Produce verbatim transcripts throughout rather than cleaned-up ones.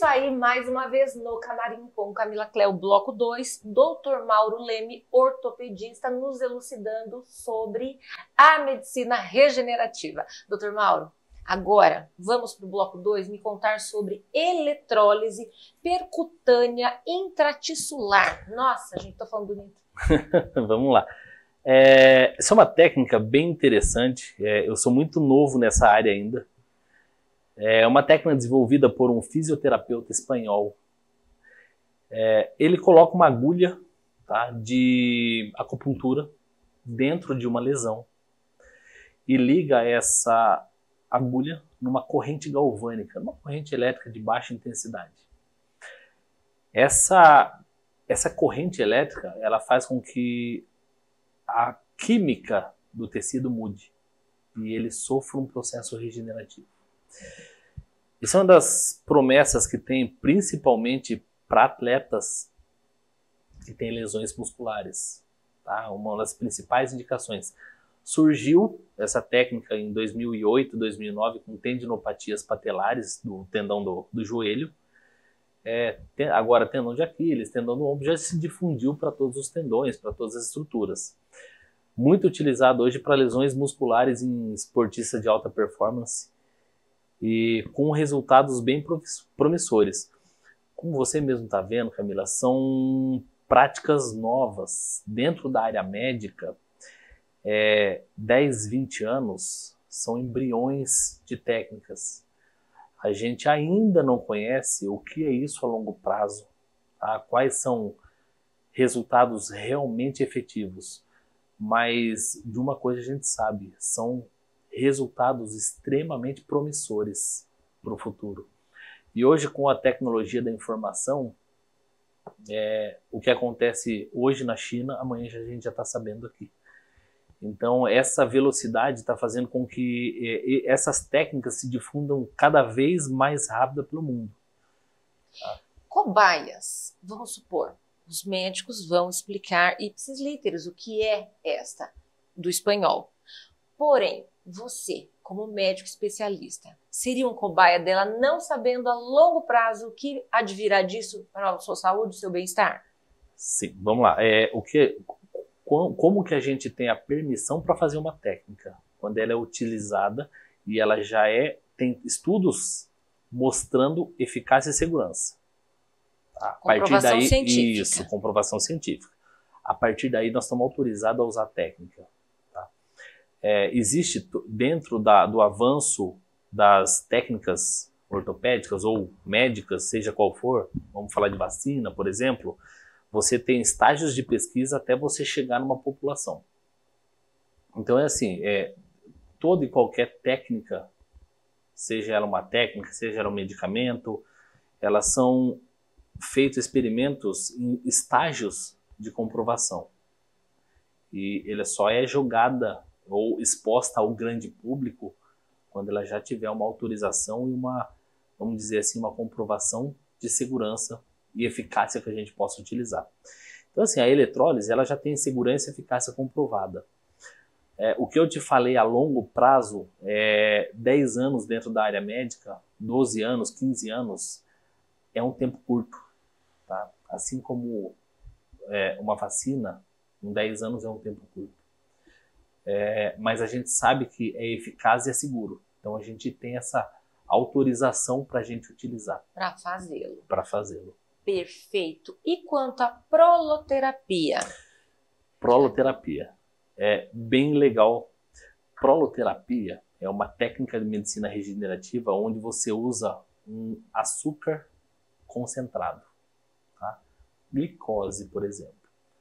isso aí, mais uma vez no Camarim com Camila Cléo, bloco dois, doutor Mauro Leme, ortopedista, nos elucidando sobre a medicina regenerativa. doutor Mauro, agora vamos para o bloco dois me contar sobre eletrólise percutânea intratissular. Nossa, gente, tô falando bonito. Vamos lá. É, essa é uma técnica bem interessante. É, eu sou muito novo nessa área ainda. É uma técnica desenvolvida por um fisioterapeuta espanhol. É, ele coloca uma agulha, tá, de acupuntura dentro de uma lesão e liga essa agulha numa corrente galvânica, numa corrente elétrica de baixa intensidade. Essa, essa corrente elétrica, ela faz com que a química do tecido mude e ele sofra um processo regenerativo. Isso é uma das promessas que tem principalmente para atletas que têm lesões musculares. Tá? Uma das principais indicações. Surgiu essa técnica em dois mil e oito, dois mil e nove com tendinopatias patelares do tendão do, do joelho. É, tem, agora tendão de Aquiles, tendão do ombro, já se difundiu para todos os tendões, para todas as estruturas. Muito utilizado hoje para lesões musculares em esportistas de alta performance e com resultados bem promissores. Como você mesmo está vendo, Camila, são práticas novas dentro da área médica. É, dez, vinte anos são embriões de técnicas. A gente ainda não conhece o que é isso a longo prazo, tá? Quais são resultados realmente efetivos. Mas de uma coisa a gente sabe, são resultados extremamente promissores para o futuro. E hoje, com a tecnologia da informação, é, o que acontece hoje na China, amanhã a gente já está sabendo aqui. Então, essa velocidade está fazendo com que é, essas técnicas se difundam cada vez mais rápido pelo mundo. Tá? Cobaias, vamos supor, os médicos vão explicar ipsis literis o que é esta, do espanhol. Porém, você, como médico especialista, seria um cobaia dela não sabendo a longo prazo o que advirá disso para a sua saúde, o seu bem-estar? Sim, vamos lá. É, o que, como que a gente tem a permissão para fazer uma técnica? Quando ela é utilizada e ela já é, tem estudos mostrando eficácia e segurança. Tá? A comprovação partir daí, científica. Isso, comprovação científica. A partir daí nós estamos autorizados a usar a técnica. É, existe dentro da, do avanço das técnicas ortopédicas ou médicas, seja qual for, vamos falar de vacina, por exemplo, você tem estágios de pesquisa até você chegar numa população. Então é assim, é, toda e qualquer técnica, seja ela uma técnica, seja ela um medicamento, elas são feitos experimentos em estágios de comprovação. E ele só é jogada ou exposta ao grande público quando ela já tiver uma autorização e uma, vamos dizer assim, uma comprovação de segurança e eficácia que a gente possa utilizar. Então assim, a eletrólise ela já tem segurança e eficácia comprovada. É, o que eu te falei a longo prazo, é dez anos dentro da área médica, doze anos, quinze anos, é um tempo curto. Tá? Assim como é, uma vacina, em dez anos é um tempo curto. É, mas a gente sabe que é eficaz e é seguro. Então a gente tem essa autorização para a gente utilizar. Para fazê-lo. Para fazê-lo. Perfeito. E quanto à proloterapia? Proloterapia. É bem legal. Proloterapia é uma técnica de medicina regenerativa onde você usa um açúcar concentrado. Tá? Glicose, por exemplo.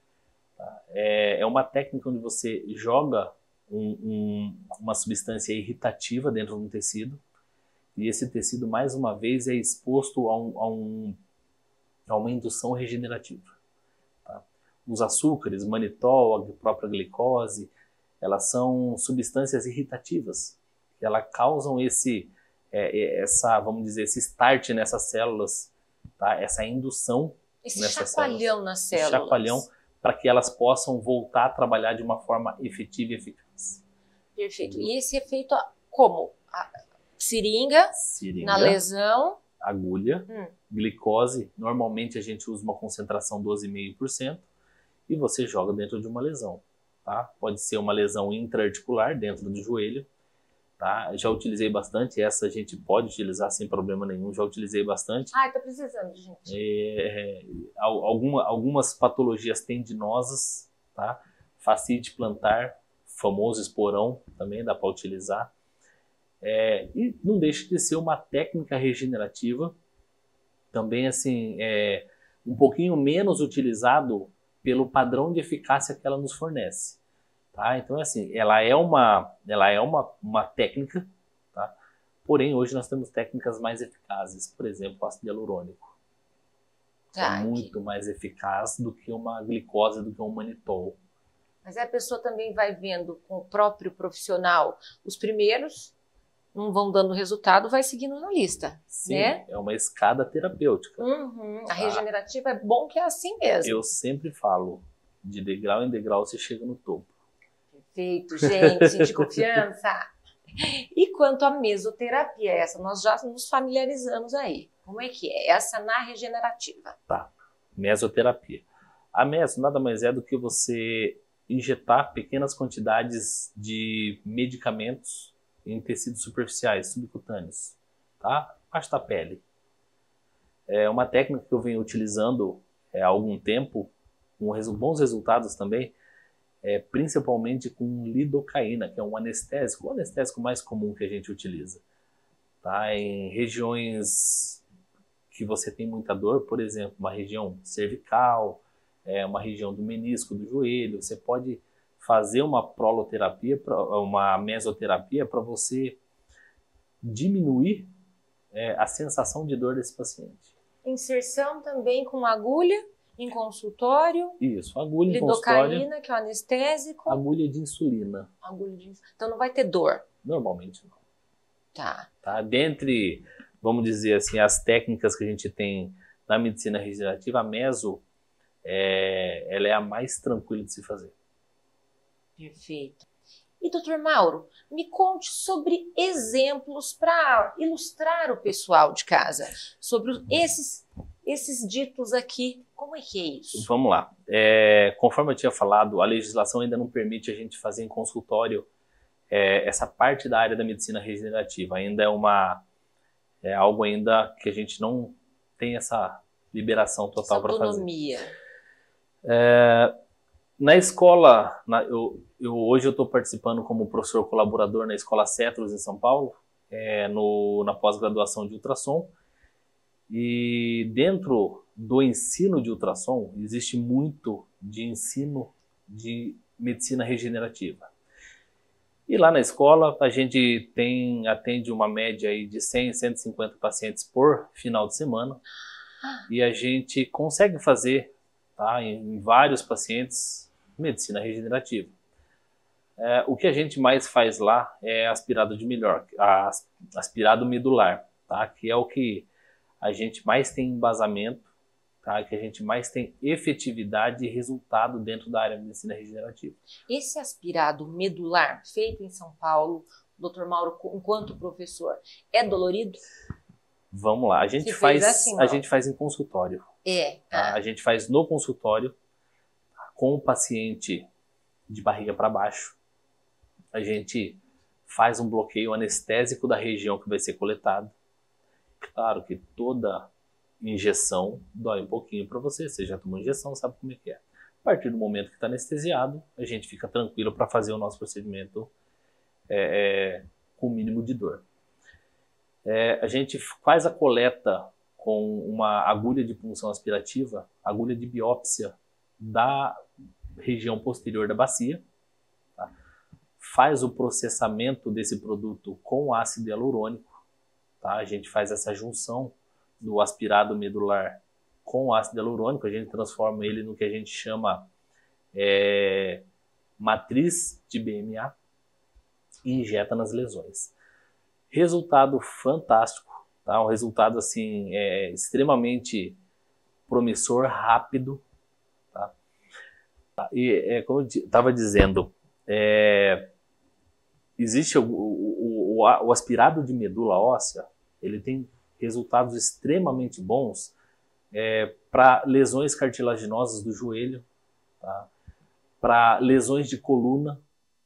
É uma técnica onde você joga um, um, uma substância irritativa dentro de um tecido e esse tecido, mais uma vez, é exposto a, um, a, um, a uma indução regenerativa. Tá? Os açúcares, manitol, a própria glicose, elas são substâncias irritativas que elas causam esse, é, essa, vamos dizer, esse start nessas células, tá? Essa indução esse nessas chacoalhão células. nas células. Esse chacoalhão para que elas possam voltar a trabalhar de uma forma efetiva e eficaz. Perfeito. E esse efeito como? A seringa, Seringa na lesão agulha, Hum. glicose, normalmente a gente usa uma concentração doze vírgula cinco por cento e você joga dentro de uma lesão, tá? Pode ser uma lesão intraarticular dentro do joelho, tá? Já utilizei bastante, essa a gente pode utilizar sem problema nenhum, já utilizei bastante. Ai, tô precisando, gente. É, alguma, algumas patologias tendinosas, tá? Fascite plantar, famoso esporão, também dá para utilizar. É, e não deixa de ser uma técnica regenerativa, também assim, é, um pouquinho menos utilizado pelo padrão de eficácia que ela nos fornece. Tá? Então, assim, ela é uma, ela é uma, uma técnica, tá? Porém, hoje nós temos técnicas mais eficazes, por exemplo, o ácido hialurônico. Tá, é muito que... mais eficaz do que uma glicose, do que um manitol. Mas a pessoa também vai vendo com o próprio profissional os primeiros, não vão dando resultado, vai seguindo na lista. Sim, né? É uma escada terapêutica. Uhum. A Tá? regenerativa é bom que é assim mesmo. Eu sempre falo, de degrau em degrau você chega no topo. Perfeito, gente, sente confiança. E quanto à mesoterapia, essa nós já nos familiarizamos aí. Como é que é? Essa na regenerativa. Tá, mesoterapia. A meso nada mais é do que você injetar pequenas quantidades de medicamentos em tecidos superficiais, subcutâneos, tá? Parte da pele. É uma técnica que eu venho utilizando é, há algum tempo, com resu- bons resultados também, é, principalmente com lidocaína, que é um anestésico, o anestésico mais comum que a gente utiliza. Tá? Em regiões que você tem muita dor, por exemplo, uma região cervical, é, uma região do menisco, do joelho, você pode fazer uma proloterapia, uma mesoterapia para você diminuir é, a sensação de dor desse paciente. Inserção também com agulha em consultório. Isso, agulha em consultório. Lidocaína, que é o anestésico. Agulha de insulina. Agulha de... Então não vai ter dor. Normalmente não. Tá. Tá? Dentre, vamos dizer assim, as técnicas que a gente tem na medicina regenerativa, a meso é, ela é a mais tranquila de se fazer. Perfeito. E doutor Mauro, me conte sobre exemplos para ilustrar o pessoal de casa, sobre esses, esses ditos aqui. Como é que é isso? Vamos lá. É, conforme eu tinha falado, a legislação ainda não permite a gente fazer em consultório é, essa parte da área da medicina regenerativa. Ainda é, uma, é algo ainda que a gente não tem essa liberação total para fazer. Autonomia. É, na escola, na, eu, eu, hoje eu estou participando como professor colaborador na Escola Cetros, em São Paulo, é, no, na pós-graduação de ultrassom. E dentro do ensino de ultrassom, existe muito de ensino de medicina regenerativa. E lá na escola, a gente tem, atende uma média aí de cem, cento e cinquenta pacientes por final de semana. E a gente consegue fazer, tá, em, em vários pacientes, medicina regenerativa. É, o que a gente mais faz lá é aspirado de melhor, aspirado medular, tá, que é o que a gente mais tem embasamento, tá, que a gente mais tem efetividade e resultado dentro da área de medicina regenerativa. Esse aspirado medular, feito em São Paulo, doutor Mauro, enquanto professor, é dolorido? Vamos lá, a gente, Se faz, fez assim, a gente faz em consultório. É. Tá? Ah. A gente faz no consultório, com o paciente de barriga para baixo. A gente faz um bloqueio anestésico da região que vai ser coletado. Claro que toda injeção dói um pouquinho para você, você já tomou injeção, sabe como é que é. A partir do momento que está anestesiado, a gente fica tranquilo para fazer o nosso procedimento é, é, com o mínimo de dor. É, a gente faz a coleta com uma agulha de punção aspirativa, agulha de biópsia da região posterior da bacia, tá? Faz o processamento desse produto com ácido hialurônico, tá? A gente faz essa junção do aspirado medular com o ácido hialurônico, a gente transforma ele no que a gente chama é, matriz de B M A e injeta nas lesões. Resultado fantástico, tá? Um resultado assim é, extremamente promissor, rápido, tá? E é, como eu estava dizendo, é, existe o, o, o, o aspirado de medula óssea, ele tem resultados extremamente bons é, para lesões cartilaginosas do joelho, tá? Para lesões de coluna.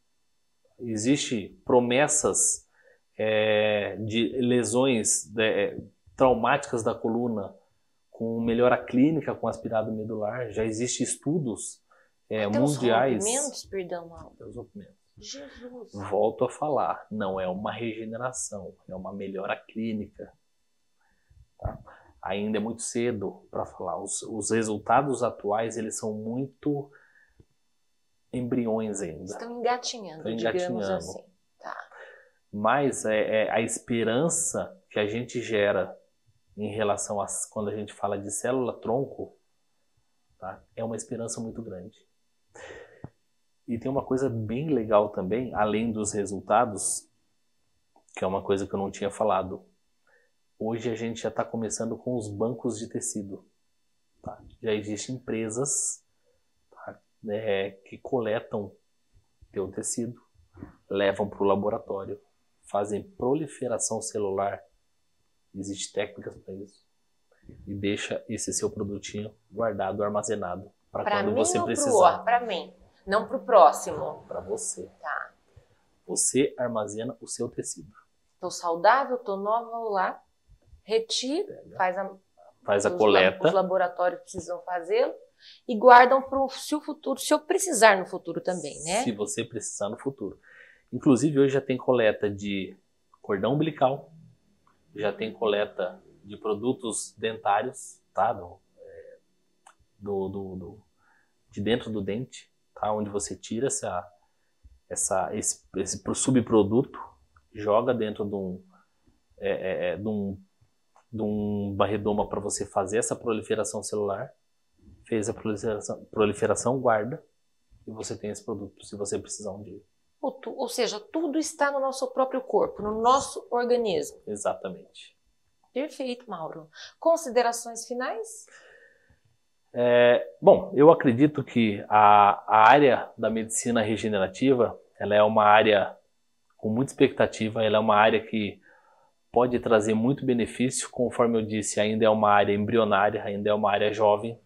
Existem promessas é, de lesões é, traumáticas da coluna com melhora clínica com aspirado medular. Já existem estudos é, Até mundiais. Os rompimentos, perdão, Mauro. Até os rompimentos. Jesus. Volto a falar, não é uma regeneração, é uma melhora clínica. Tá? Ainda é muito cedo para falar. Os, os resultados atuais eles são muito embriões ainda. Estão engatinhando, Estão digamos engatinhando. assim. Tá. Mas é, é a esperança que a gente gera em relação a quando a gente fala de célula-tronco, tá? É uma esperança muito grande. E tem uma coisa bem legal também, além dos resultados, que é uma coisa que eu não tinha falado. Hoje a gente já está começando com os bancos de tecido. Tá? Já existem empresas, tá, né, que coletam teu tecido, levam para o laboratório, fazem proliferação celular. Existem técnicas para isso. E deixa esse seu produtinho guardado, armazenado, para quando mim você ou precisar. Para mim, não para o próximo. Para você. Tá. Você armazena o seu tecido. Tô saudável, tô nova, vou lá, retiro, faz a, faz a os, coleta. Os laboratórios precisam fazê-lo e guardam para o seu futuro, se eu precisar no futuro também, né? Se você precisar no futuro. Inclusive, hoje já tem coleta de cordão umbilical, já tem coleta de produtos dentários, tá? Do, é, do, do, do, de dentro do dente, tá? Onde você tira essa, essa, esse, esse subproduto, joga dentro de um, é, é, de um, de um barredoma para você fazer essa proliferação celular. Fez a proliferação, proliferação, guarda, e você tem esse produto se você precisar um dia. Ou, tu, ou seja, tudo está no nosso próprio corpo, no nosso organismo. Exatamente. Perfeito, Mauro. Considerações finais? É, bom, eu acredito que a, a área da medicina regenerativa, ela é uma área com muita expectativa, ela é uma área que pode trazer muito benefício, conforme eu disse, ainda é uma área embrionária, ainda é uma área jovem,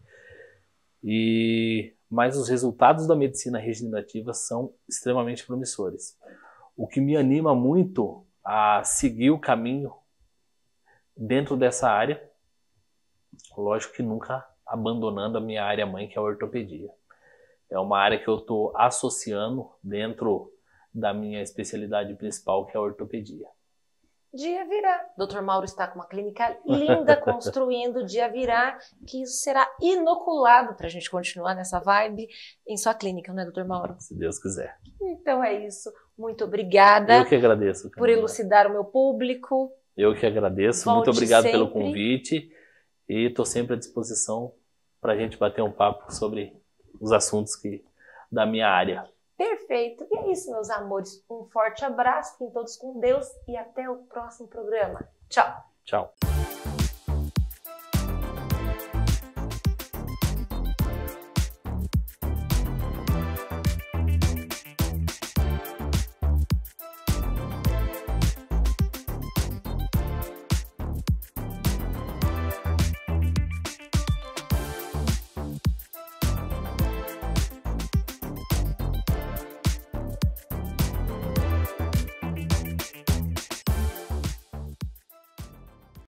e, mas os resultados da medicina regenerativa são extremamente promissores. O que me anima muito a seguir o caminho dentro dessa área, lógico que nunca abandonando a minha área mãe, que é a ortopedia. É uma área que eu estou associando dentro da minha especialidade principal, que é a ortopedia. Dia virá. doutor Mauro está com uma clínica linda construindo dia virá, que isso será inoculado para a gente continuar nessa vibe em sua clínica, não é, doutor Mauro? Se Deus quiser. Então é isso. Muito obrigada. Eu que agradeço, Camila, por elucidar o meu público. Eu que agradeço. Volte Muito obrigado sempre. pelo convite e estou sempre à disposição para a gente bater um papo sobre os assuntos que, da minha área. Perfeito. E é isso, meus amores. Um forte abraço, fiquem todos com Deus e até o próximo programa. Tchau. Tchau.